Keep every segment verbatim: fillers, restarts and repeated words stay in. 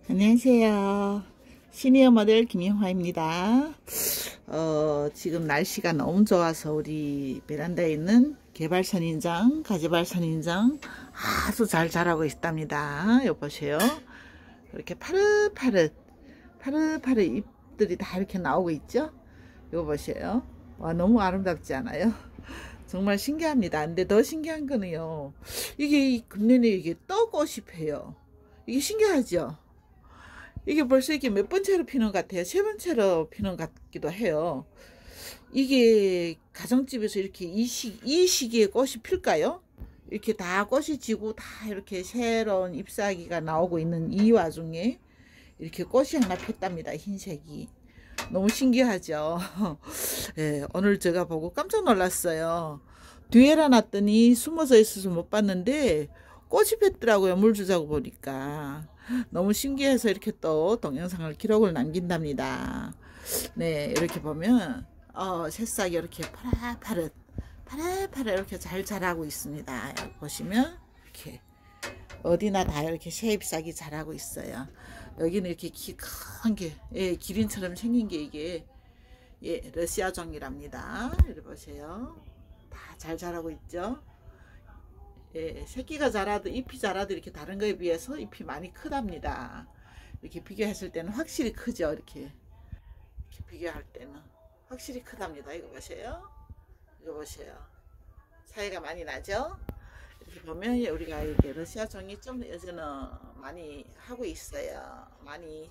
안녕하세요. 시니어 모델 김영화입니다. 어, 지금 날씨가 너무 좋아서 우리 베란다에 있는 개발 선인장, 가지발 선인장 아주 잘 자라고 있답니다. 요 보세요. 이렇게 파릇파릇, 파릇파릇 잎들이 다 이렇게 나오고 있죠? 이거 보세요. 와, 너무 아름답지 않아요? 정말 신기합니다. 근데 더 신기한 거는요. 이게 금년에 이게 떡꽃이 펴요. 이게 신기하죠? 이게 벌써 이게 몇 번째로 피는 것 같아요. 세 번째로 피는 것 같기도 해요. 이게 가정집에서 이렇게 이, 시, 이 시기에 꽃이 필까요? 이렇게 다 꽃이 지고 다 이렇게 새로운 잎사귀가 나오고 있는 이 와중에 이렇게 꽃이 하나 폈답니다. 흰색이. 너무 신기하죠. 네, 오늘 제가 보고 깜짝 놀랐어요. 뒤에라 놨더니 숨어져 있어서 못 봤는데 꽃이 폈더라고요. 물 주자고 보니까. 너무 신기해서 이렇게 또 동영상을 기록을 남긴답니다. 네, 이렇게 보면 어, 새싹이 이렇게 파릇파릇 파릇파릇 이렇게 잘 자라고 있습니다. 여기 보시면 이렇게 어디나 다 이렇게 새잎싹이 자라고 있어요. 여기는 이렇게 큰 게, 예, 기린처럼 생긴 게 이게 예, 러시아종이랍니다. 이리 보세요. 다 잘 자라고 있죠. 예, 새끼가 자라도 잎이 자라도 이렇게 다른 거에 비해서 잎이 많이 크답니다. 이렇게 비교했을 때는 확실히 크죠. 이렇게 이렇게 비교할 때는 확실히 크답니다. 이거 보세요. 이거 보세요. 차이가 많이 나죠. 이렇게 보면 우리가 이렇게 러시아 종이 좀 요즘은 많이 하고 있어요. 많이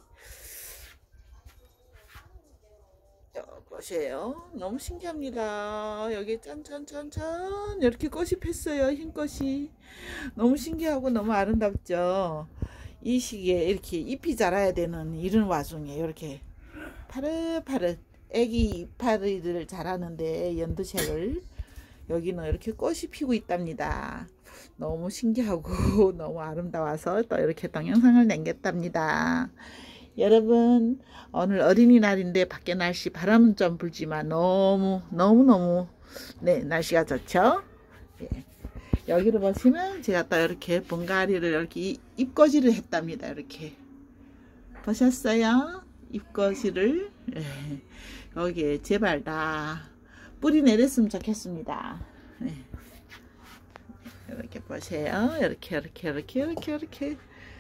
보세요. 너무 신기합니다. 여기 짠짠짠짠 이렇게 꽃이 폈어요. 흰 꽃이 너무 신기하고 너무 아름답죠. 이 시기에 이렇게 잎이 자라야 되는 이런 와중에 이렇게 파릇파릇 애기 이파리들 자라는데 연두색을 여기는 이렇게 꽃이 피고 있답니다. 너무 신기하고 너무 아름다워서 또 이렇게 동영상을 남겼답니다. 여러분, 오늘 어린이날인데 밖에 날씨 바람은 좀 불지만 너무 너무 너무 네, 날씨가 좋죠. 예. 여기를 보시면 제가 또 이렇게 분갈이를 이렇게 잎꽂이를 했답니다. 이렇게 보셨어요? 잎꽂이를. 예. 여기에 제발 다 뿌리 내렸으면 좋겠습니다. 네. 이렇게 보세요. 이렇게 이렇게 이렇게 이렇게 이렇게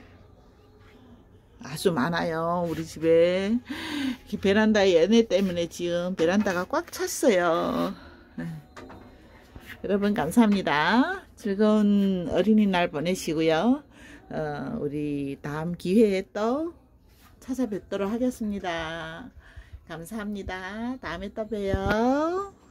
아주 많아요. 우리 집에 베란다에 얘네 때문에 지금 베란다가 꽉 찼어요. 네. 여러분 감사합니다. 즐거운 어린이날 보내시고요. 어, 우리 다음 기회에 또 찾아뵙도록 하겠습니다. 감사합니다. 다음에 또 봬요.